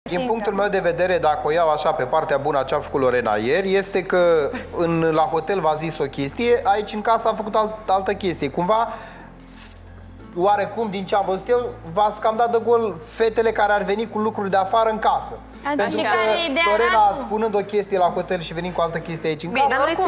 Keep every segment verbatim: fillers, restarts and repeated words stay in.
Din punctul meu de vedere, dacă o iau așa pe partea bună ce a făcut Lorena ieri, este că în, la hotel v-a zis o chestie, aici în casă a făcut alt, altă chestie. Cumva, oarecum, din ce am văzut eu, v-ați cam dat de gol fetele care ar veni cu lucruri de afară în casă. Adică Pentru că Lorena, spunând o chestie la hotel și venind cu altă chestie aici în casă, dar oricum,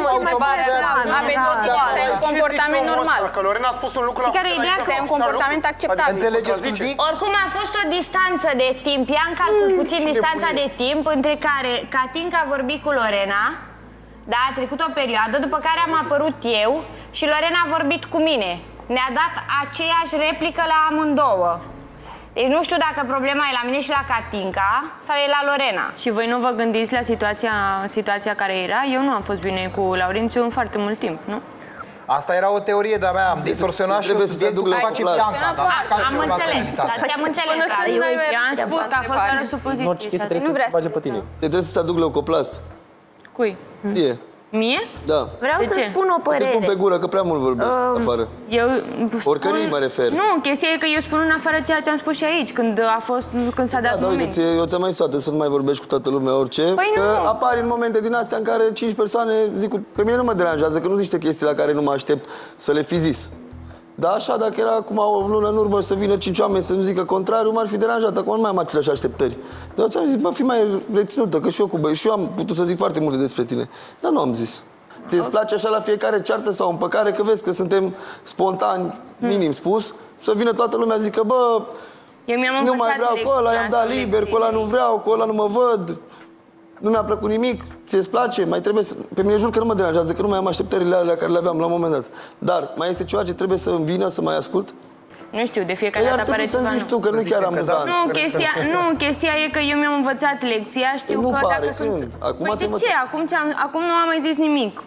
e un comportament normal. Că Lorena a spus un lucru la care e ideea că e un comportament acceptabil. Înțelegeți cum zic? Oricum a fost o distanță de timp. Ia în calcul puțin distanța de timp între care Katinka a vorbit cu Lorena. Da, a trecut o perioadă, după care am apărut eu și Lorena a vorbit cu mine. Ne-a dat aceeași replică la amândouă. Deci nu știu dacă problema e la mine și la Katinka sau e la Lorena. Și voi nu vă gândiți la situația, situația care era? Eu nu am fost bine cu Laurențiu în foarte mult timp, nu? Asta era o teorie de-a mea, am distorsionat și subiectul că face Bianca. Am înțeles, te-am înțeles. I-am spus că a fost doar o supoziție. În orice chestie trebuie să face pe tine. Trebuie să-ți aduc leucoplast. Cui? Ție. Mie? Da. Vreau să spun o părere. Te pun pe gură, că prea mult vorbesc afară. Eu Oricărei mă refer. Nu, chestia e că eu spun în afară ceea ce am spus și aici, când a fost, când s-a dat da, moment. Da, uite, eu ți-am mai soată să nu mai vorbești cu toată lumea orice, păi că nu. apari în momente din astea în care cinci persoane zic, pe mine nu mă deranjează, că nu sunt niște chestii la care nu mă aștept să le fi zis. Dar așa, dacă era acum o lună în urmă să vină cinci oameni să-mi zică contrariu, m-ar fi deranjat. Acum nu mai am aceleași așteptări. Dar ți-am zis, bă, fi mai reținută, că și eu, cu băi, și eu am putut să zic foarte multe despre tine. Dar nu am zis. Ți-ți place așa la fiecare ceartă sau împăcare, că vezi că suntem spontani, minim spus, să vină toată lumea să zică, bă, eu nu mai vreau cu ăla, i-am dat liber, cu ăla nu vreau, cu ăla nu mă văd, nu mi-a plăcut nimic, ți-ți place, mai trebuie să... Pe mine jur că nu mă deranjează, că nu mai am așteptările alea care le aveam la un moment dat. Dar mai este ceva ce trebuie să îmi vină să mai ascult? Nu știu, de fiecare dată apare ceva. Să-mi zici tu, că nu chiar amuzant. Nu, chestia, nu, chestia e că eu mi-am învățat lecția, știu nu că pare, dacă când? sunt... Acum păi de învățat... ce? Acum, ce am... Acum nu am mai zis nimic.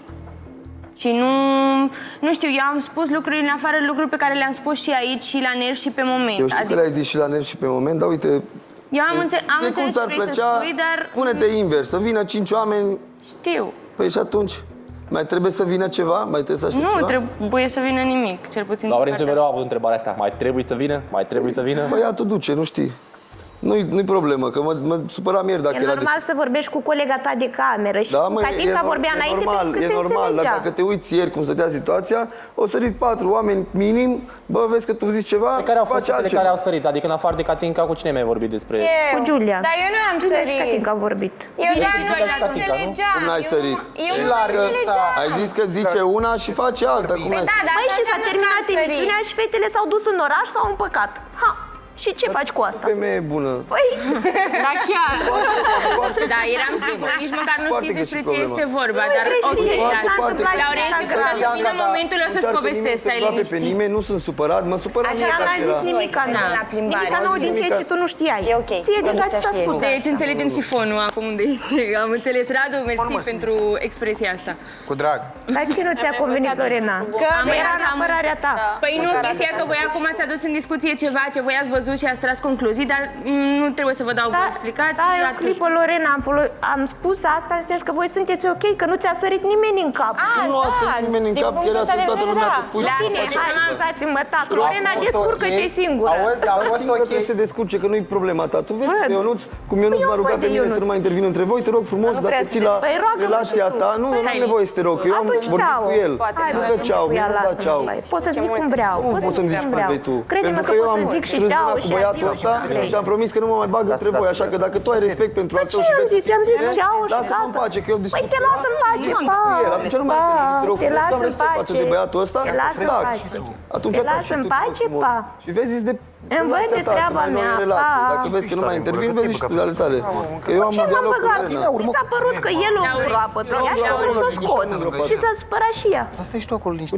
Și nu... Nu știu, eu am spus lucruri în afară, lucruri pe care le-am spus și aici, și la nervi, și pe moment. Eu știu adică... că le-ai zis și la nervi și pe moment, dar uite... Eu am, înțe am de înțeles ce vrei să spui, dar... Pune-te invers, să vină cinci oameni... Știu. Păi și atunci? Mai trebuie să vină ceva? Mai trebuie să aștept nu, ceva? Nu, trebuie să vină nimic, cel puțin. Laurențiu mereu a avut întrebarea asta. Mai trebuie să vină? Mai trebuie să vină? Păi ia tu duce, nu știi. Nu-i nu-i problemă, că mă, mă supăram ieri dacă e era normal de... să vorbești cu colega ta de cameră și da, cu Katinka vorbea e înainte normal, pentru că e se normal, înțelegea. dar dacă te uiți ieri cum stătea situația, o sărit patru oameni minim, bă, vezi că tu zici ceva, pe care au fost faci care au sărit, adică în afară de Katinka, cu cine mai vorbit despre... Eu. Cu Giulia. Dar eu nu am sărit. Și Katinka a vorbit. Eu doar nu nu înțelegeam. Cum n-ai sărit? Eu și nu la înțelegeam. Ai zis că zice una și face alta, cum ai Da, dar Băi, și s-a înseamnă terminat că am sărit. emisiunea și fetele s-au dus în oraș, s-au împăcat. Ha! Și ce faci cu asta? Femeie bună. Păi... Da, chiar. Da, eram sigură, nici măcar nu știți despre ce este vorba, dar ok, Laurențiu, că să vină momentul, o să-ți povestesc, stai liniștit. Pe nimeni, nu sunt supărat, mă supără mie Așa n-a zis nimica nouă. Nimica nouă din ceea ce tu nu știai. E ok. Ție deja ți s-a spus. Deci înțelegem sifonul acum unde este. Am înțeles. Radu, mersi pentru expresia asta. Cu drag. Dar ce nu ți-a convenit, Lorena? Că era în apărarea ta. Păi nu, chestia că voi acum ați adus în discuție ceva ce voi ați văzut și ați tras concluzii, dar nu trebuie să vă dau vă explicați. Da, e o clipă, Lorena, am, am spus asta în sens că voi sunteți ok, că nu ți-a sărit nimeni în cap. Nu a sărit nimeni în cap, că era să toată lumea te spui. Bine, hai, scuzați-mă, tată. Lorena, descurcă-te singură. Auzi, a fost ok. Trebuie să se descurce, că nu-i problema ta. Tu vezi că Ionuț, cum Ionuț m-a rugat pe mine să nu mai intervin între voi, te rog frumos, dacă ții la relația ta, nu, nu am nevoie să te rog, că eu am vorbit cu el. Hai, bă, ceau, mi-a dat ceau. Poți să zic cum vreau. Poți să-mi zici cum vrei tu. Crede-mă că pot să zic și ceau și adio și vrei. Și am promis că nu mă mai bag între voi, așa că dacă tu ai respect pentru al tău și am zis, am zis ceau și lasă-mă în pace, că eu discut. Păi te las în pace, pa! Te las în pace. De băiatul ăsta, te las în pace. Atunci te las în pace, pa! Și vezi de îmi văd de treaba mea, pa! Dacă vezi că nu mai intervin, vezi și tu de ale tale. Că eu am un dialog cu Lorena. Mi s-a părut că el o groapă pe ea și a vrut să o scot. Și s-a supărat și ea. Asta ești tu acolo niște.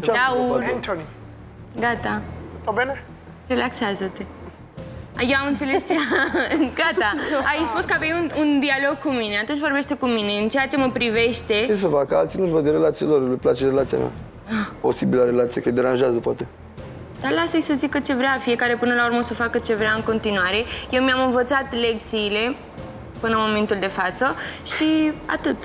Gata. Va bine? Relaxează-te. Eu am înțeles ce... Gata. Ai spus că aveai un, un dialog cu mine. Atunci vorbește cu mine. În ceea ce mă privește... Ce să fac? Alții nu-și văd de relație lor. Le place relația mea. Posibilă relație, că îi deranjează, poate. Dar lasă-i să zică ce vrea. Fiecare până la urmă să facă ce vrea în continuare. Eu mi-am învățat lecțiile până în momentul de față și atât.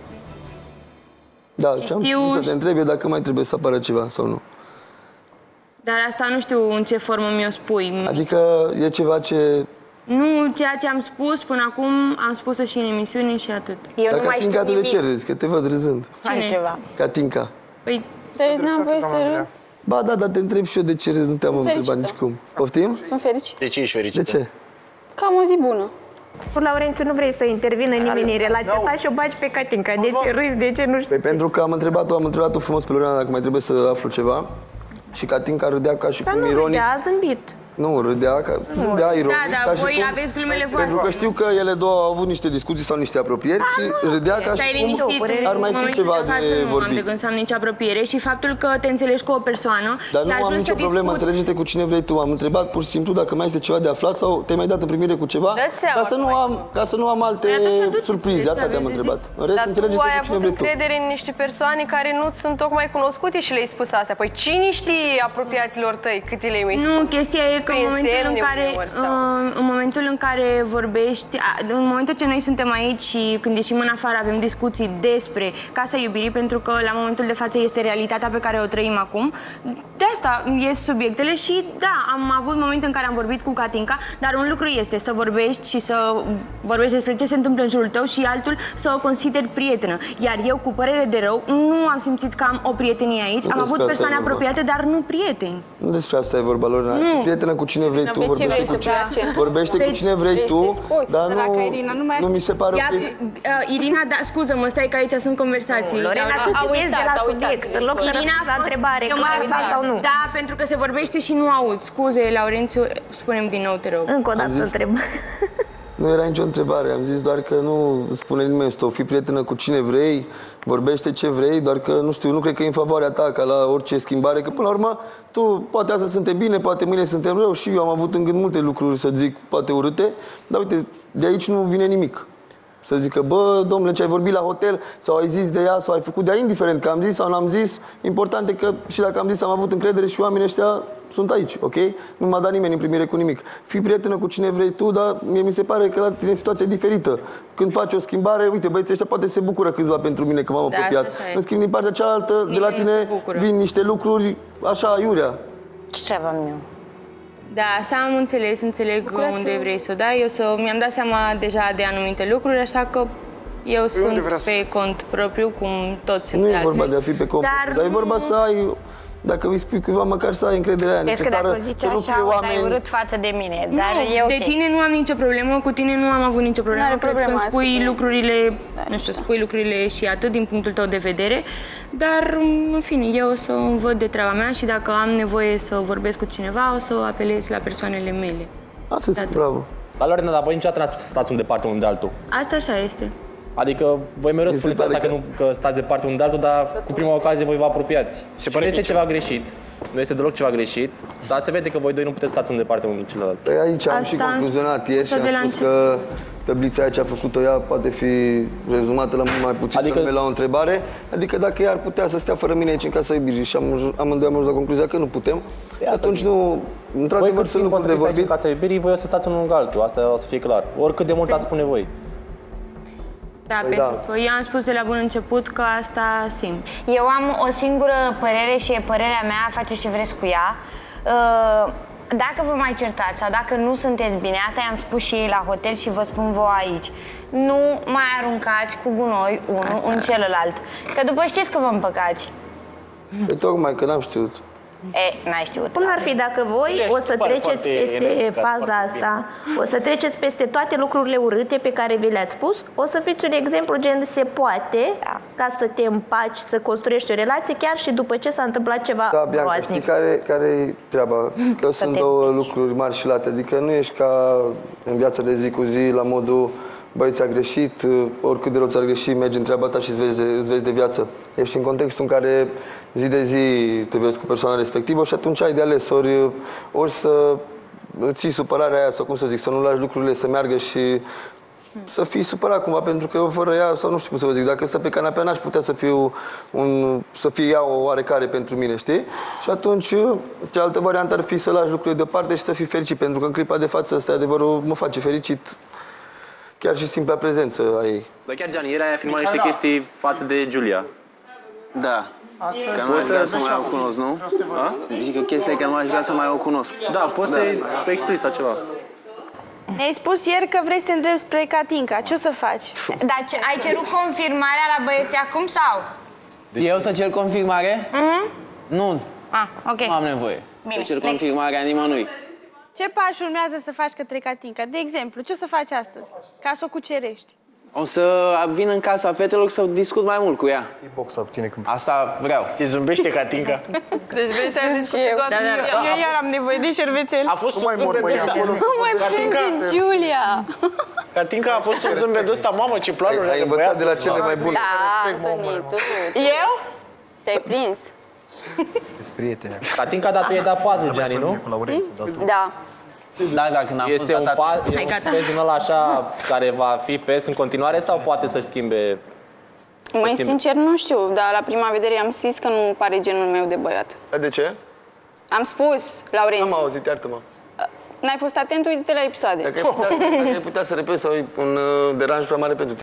Da, ce-am știu... să te întreb eu dacă mai trebuie să apară ceva sau nu. Dar asta nu știu în ce formă mi-o spui. Adică e ceva ce Nu ceea ce am spus până acum, am spus-o și în emisiune și atât. Eu Dar nu mai știu Catinca, tu de nimic. ce râzi? Că te văd râzând. Hai ceva. Catinca. Păi, Deci n-am voie să râd. Ba da, dar te întreb și eu de ce râzi, nu te-am întrebat nici cum. Poftim? Sunt fericit. De ce ești fericită? De ce? Că am o zi bună. Laurențiu, nu vrei să intervină nimeni în relația ta și o bagi pe Catinca. De ce râzi, de ce nu știu? Păi pentru că am întrebat-o, am întrebat-o frumos pe Lorena dacă mai trebuie să aflu ceva. Și Catinca râdea ca și Dar cum nu ironic. râdea, a zâmbit. Nu, râdea, ca, râdea ironic. Da, da, ca și voi cum, aveți glumele Pentru voastre. că știu că ele două au avut niște discuții sau niște apropieri și râdea ca Stai și cum liniștit, ar mai în fi momentul ceva de față de nu am de vorbit. gând să am nicio apropiere și faptul că te înțelegi cu o persoană Dar și nu am ajungi nicio să problemă, discuți. înțelege-te cu cine vrei tu. Am întrebat pur și simplu dacă mai este ceva de aflat sau te-ai mai dat în primire cu ceva, Dă-ți seama ca să nu cum ai am, ca să nu am alte Păi atunci aduceți surprize. ce Atât te-am aveți de întrebat. zis. În rest, Dar tu înțelege-te ai cu cine avut vrei tu. încredere în niște persoane care nu sunt tocmai cunoscute și le-ai spus astea. Păi cine știe apropiaților tăi cât le-ai mai spus? Nu, chestia e că în Prin momentul în semne care, uneori sau- uh, în momentul în care vorbești, a, în momentul ce noi suntem aici și când ieșim în afară avem discuții despre Casa Iubirii, pentru că la momentul de față este realitatea pe care o trăim acum, de asta ies subiectele și da, am avut momente în care am vorbit cu Catinca, dar un lucru este să vorbești și să vorbești despre ce se întâmplă în jurul tău și altul să o consideri prietenă. Iar eu, cu părere de rău, nu am simțit că am o prietenie aici, Nu am despre avut asta persoane e vorba. apropiate, dar nu prieteni. Nu despre asta e vorba, Lorena. Nu. Prietenă cu cine vrei tu, Pe ce vorbește vrei cu să cine, pui accent? vorbește cu Pe- cine vrei vrei să tu, te scoți, dar dar dacă nu, Irina nu mai nu mi se pare Ia, ok. uh, Irina, da, scuză-mă, stai că aici sunt conversații. Lorena, Dar- tu a te ies de uitat, la a uitat. subiect. În loc să Irina răspunzi a la fost- întrebare, eu m-am clar, da uitat. sau nu? Da, pentru că se vorbește și nu aud. Scuze, Laurențiu, spune-mi din nou, te rog. Încă o dată întreb. Nu era nicio întrebare, am zis doar că nu spune nimeni să o fii prietenă cu cine vrei, vorbește ce vrei, doar că, nu știu, nu cred că e în favoarea ta ca la orice schimbare, că până la urmă, tu, poate astăzi suntem bine, poate mâine suntem rău și eu am avut în gând multe lucruri să zic, poate urâte, dar uite, de aici nu vine nimic. Să zică, bă, domnule, ce ai vorbit la hotel, sau ai zis de ea, sau ai făcut de ea, indiferent că am zis sau n-am zis, important e că și dacă am zis am avut încredere și oamenii ăștia sunt aici, ok? Nu m-a dat nimeni în primire cu nimic. Fii prietenă cu cine vrei tu, dar mie mi se pare că la tine e situația diferită. Când faci o schimbare, uite, băieții ăștia poate se bucură câțiva pentru mine că m-am Da, apropiat. asta e. În schimb, din partea cealaltă, de la Nimeni nu tine se bucură. vin niște lucruri așa, iurea. Ce treabă am eu? Da, asta am înțeles, înțeleg unde vrei să o dai. Eu să, mi-am dat seama deja de anumite lucruri, așa că eu sunt pe cont propriu, cum toți sunt Nu e altfel. vorba de a fi pe cont, dar, dar e vorba să ai, dacă îi spui cuiva, măcar să ai încrederea aia Vezi că necesară, dacă o zici să nu așa, fie o dai oameni... urât față de mine, Nu, dar e ok. de tine nu am nicio problemă, cu tine nu am avut nicio problemă. N-are Cred problemă, că îmi hai să spui spunem. lucrurile, nu știu, spui lucrurile și atât din punctul tău de vedere, dar, în fine, eu o să îmi văd de treaba mea și dacă am nevoie să vorbesc cu cineva, o să apelez la persoanele mele. Atât, bravo. Dar, Lorena, dar voi niciodată n-ați stați unul departe unul de altul. Asta așa este. Adică voi mereu Mi se spuneți pare asta că, că- nu, că stați departe unul de altul, dar cu prima ocazie voi vă apropiați. Și nu este ceva greșit. Nu este deloc ceva greșit, dar se vede că voi doi nu puteți stați unul departe unul celălalt. Păi aici am și Asta am concluzionat ieri și spus-o de am la spus că tablița aia ce a făcut-o ea poate fi rezumată la mult mai puțin Adică- adică... la o întrebare. Adică dacă ea ar putea să stea fără mine aici în Casa Iubirii și am, amândoi am ajuns la concluzia că nu putem, E asta atunci zic. nu, Voi într-adevăr, cât sunt timp o să lucruri de fiți aici în vorbit. Casa Iubirii, voi o să stați unul lângă altul, asta o să fie clar. Oricât de mult ați spune voi. Da, Păi pentru da. că eu am spus de la bun început că asta simt. Eu am o singură părere și e părerea mea, faceți ce vreți cu ea. Uh, Dacă vă mai certați sau dacă nu sunteți bine, asta i-am spus și ei la hotel și vă spun vouă aici, nu mai aruncați cu gunoi unul Asta. în celălalt. Că după știți că vă împăcați. Păi tocmai că n-am știut. E, n-ai știut. Cum ar fi dacă voi o să pare treceți foarte peste energicat, faza foarte asta, o să treceți peste toate lucrurile urâte pe care vi le-ați spus, o să fiți un exemplu gen se poate Da. ca să te împaci, să construiești o relație chiar și după ce s-a întâmplat ceva Da, Bianca, știi groaznic. care, care e treaba? Că sunt te două lucruri mari și late. Adică nu ești ca în viața de zi cu zi la modul băi, ți-a greșit, oricât de rău ți-ar greși, mergi în treaba ta și îți vezi de, îți vezi de viață. Ești în contextul în care zi de zi te vezi cu persoana respectivă și atunci ai de ales ori, ori să ții supărarea aia sau cum să zic, să nu lași lucrurile să meargă și să fii supărat cumva, pentru că fără ea, sau nu știu cum să vă zic, dacă stă pe canapea n-aș putea să fiu un, să fie ea o oarecare pentru mine, știi? Și atunci, cealaltă variantă ar fi să lași lucrurile deoparte și să fii fericit, pentru că în clipa de față, ăsta adevărul mă face fericit, chiar și simpla prezență a ei. Dar chiar, Gianni, ieri ai filmat niște chestii față de Giulia. Da. Că nu aș vrea să mai o cunosc, nu? Zic că chestia e că nu aș vrea să mai o cunosc. Da, poți să-i explici sau ceva. Ne-ai spus ieri că vrei să te îndrepți spre Catinca. Ce o să faci? Dar ce, ai cerut confirmarea la băieți acum sau? Eu să cer confirmare? Mhm. Nu. Ah, ok. Nu am nevoie. Bine, Să cer next. confirmarea nimănui. Ce pași urmează să faci către Catinca? De exemplu, ce o să faci astăzi? Ca să o cucerești. O să vin în casa fetelor să discut mai mult cu ea. Boxa cu tine când... Asta vreau. Te zâmbește Catinca. Deci vrei să ai zis cu doar Da, da, da. eu iar am nevoie de șervețel. A fost un zâmbet de ăsta. Nu mai plânge, Giulia! Catinca a fost un zâmbet de ăsta. Mamă, ce planuri Ai are învățat băiatul. de la cele mai bune. Da, Antoni, tu Eu? te-ai prins. Sunt prietene. Catinca, dar tu e dat puzzle, Gianni, nu? Da. Da, dacă n-am fost Este un dat pas, e un pes din ăla așa care va fi pes în continuare sau poate să-și schimbe? Mai schimbe? sincer nu știu, dar la prima vedere am zis că nu pare genul meu de băiat. De ce? Am spus, Laurențiu. N-am auzit, iartă-mă. N-ai fost atent, uite-te la episoade. Dacă ai putea să, dacă ai putea să repeți sau un uh, deranj prea mare pentru tine.